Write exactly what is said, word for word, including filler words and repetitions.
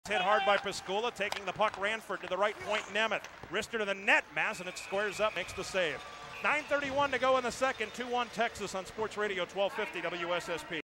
Hit hard by Piscula, taking the puck Ranford to the right point, Nemeth. Wrister to the net, Mazanec squares up, makes the save. nine thirty-one to go in the second, two one Texas on Sports Radio twelve fifty W S S P.